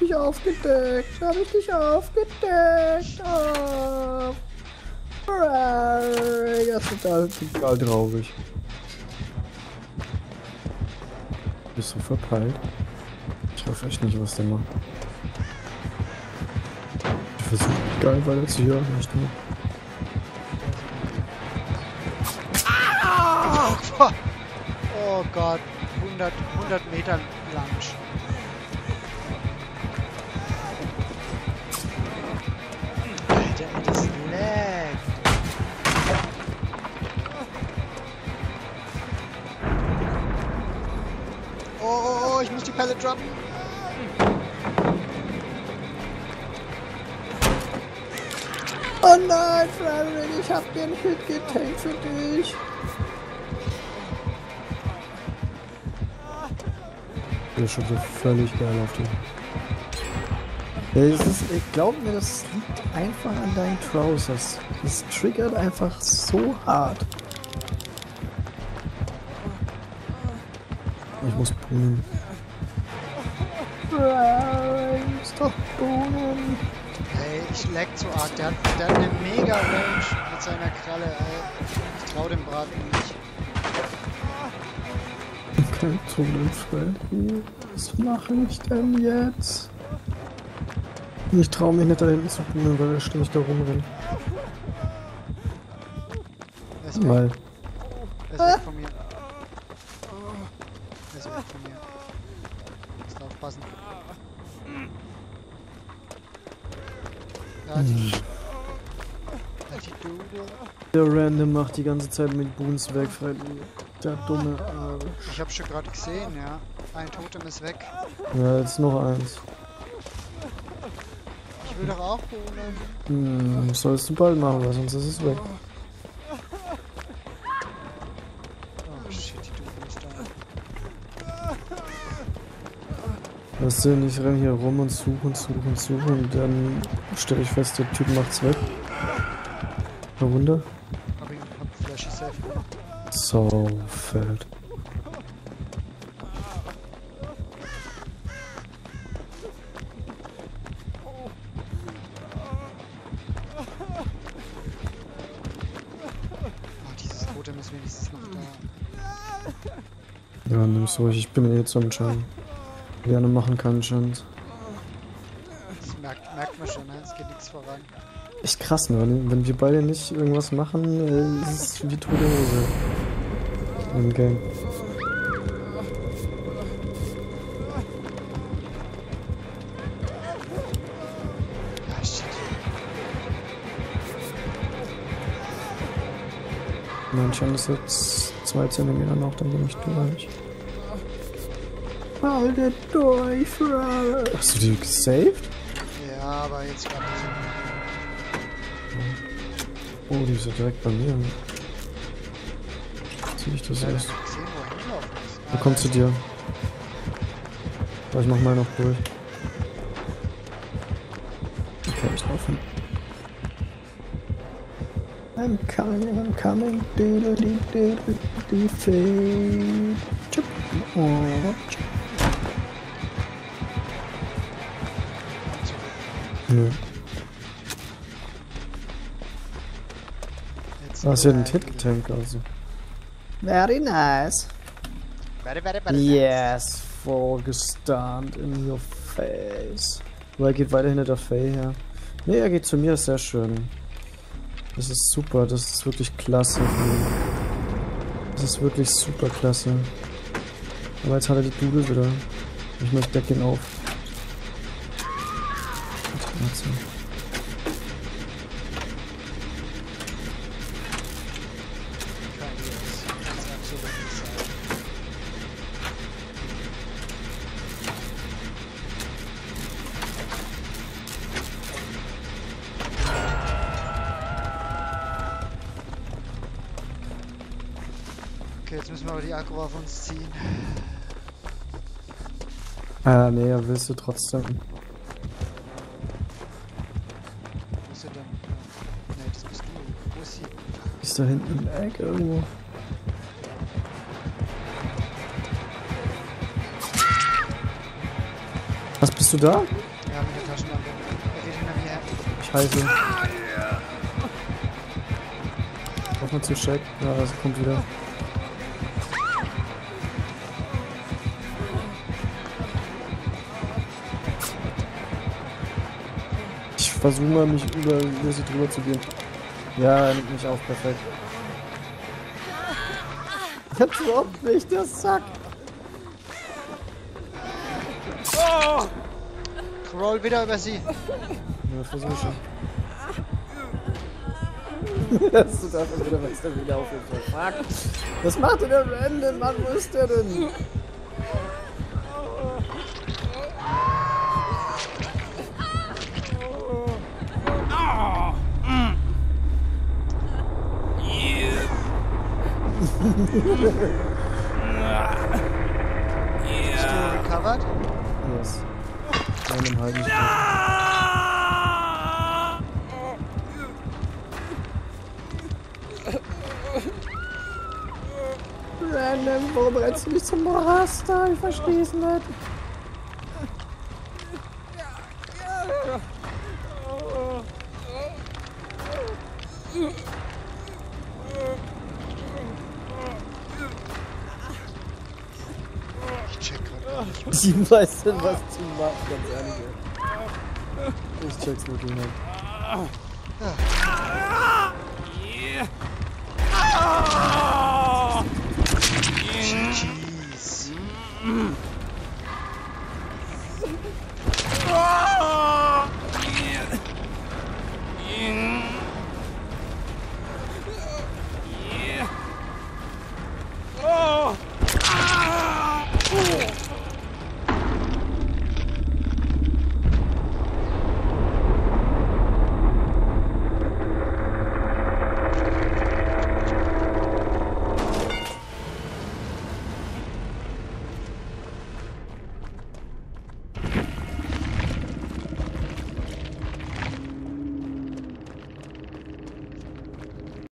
dich aufgedeckt. Hab ich dich aufgedeckt. Oh. Das ist total traurig. Bist du verpeilt? Ich hoffe echt nicht, was der macht. Ich versuche geil weiter zu hören, nicht nur. Oh Gott, 100 Meter lang. Alter, das lag. Oh, ich muss die Pallet droppen. Oh nein, Frederick, ich hab den Hit getankt für dich. Ich bin schon so völlig geil auf den. Ich glaube mir, das liegt einfach an deinen Trousers. Das triggert einfach so hart. Ich muss boonen. Ist doch boonen. Ey, ich lag zu arg. Der hat eine mega Range mit seiner Kralle, ey. Ich trau dem Braten nicht. Kein Problem, Freddy. Was mache ich denn jetzt? Ich traue mich nicht da hinten zu boonen, weil er ständig da rumrennt. Er ist weg. Weil. Er ist weg von mir. Er ist weg von mir. Musst aufpassen. Ja, die Dude. Der Random macht die ganze Zeit mit Boons weg, Freddy. Der dumme Arsch. Ich hab's schon gerade gesehen, ja. Ein Totem ist weg. Ja, jetzt noch eins. Ich will doch auch holen. Sollst du bald machen, weil sonst ist es weg. Oh shit, die Dude ist da. Weißt du, ich renne hier rum und suche und dann stelle ich fest, der Typ macht's weg. Eine Runde. Hab Flashy safe. So fällt. Oh, dieses Totem ist wenigstens noch da. Ja, nimm's ruhig, ich bin eh jetzt am Schein. Gerne machen kann, scheint. Das merkt man schon, ne? Es geht nichts voran. Echt krass, ne? Wenn wir beide nicht irgendwas machen, ist es wie tote Hose. Im Game. Ah, shit. Mein Schein ist jetzt 2 Zentimeter noch, dann bin ich durch. Halte durch, Fred. Hast du die gesaved? Ja, aber jetzt gerade nicht. Oh, die ist ja direkt bei mir. Zieh ich das Ich hab erst. nicht gesehen, wo er hinlaufen ist. Wo kommt zu dir? Aber ich mach mal noch durch. Okay, ich laufe hin. I'm coming, doodle-dee, fade. Chup. Oh, chup. Ja. Jetzt Du hast ja den Hit getankt, also. Very nice. Warte. Yes, vorgestunt in your face. Aber er geht weiter hinter der Faye her. Ne, er geht zu mir, ist sehr schön. Das ist super, das ist wirklich klasse. Das ist wirklich super klasse. Aber jetzt hat er die Dudel wieder. Ich möchte deck ihn auf. Okay, jetzt müssen wir aber die Aggro auf uns ziehen. Nee, er willst du trotzdem. Wo ist sie denn? Nee, das bist du. Wo ist sie? Ist da hinten im Eck irgendwo? Was, bist du da? Programm in der Taschenlampe. Er geht hinter mir her. Ich heiße. Braucht man zu checken? Ja, das kommt wieder. Ich versuche mal, mich über sie drüber zu gehen. Ja, er nimmt mich auf, perfekt. Jetzt überhaupt nicht, der Sack. Roll wieder über sie. Ja, versuch schon. Das tut einfach wieder, was der wieder aufhört. Fuck. Was macht denn der Random, Mann? Wo ist der denn? Bist du recovered? Yes. Random halt nicht. Random, warum rennst du mich zum Raster? Ich versteh's nicht. Ich check grad nicht. Ich weiß nicht, was zu machen, ganz ehrlich. Ich check's wirklich nicht. Jeez.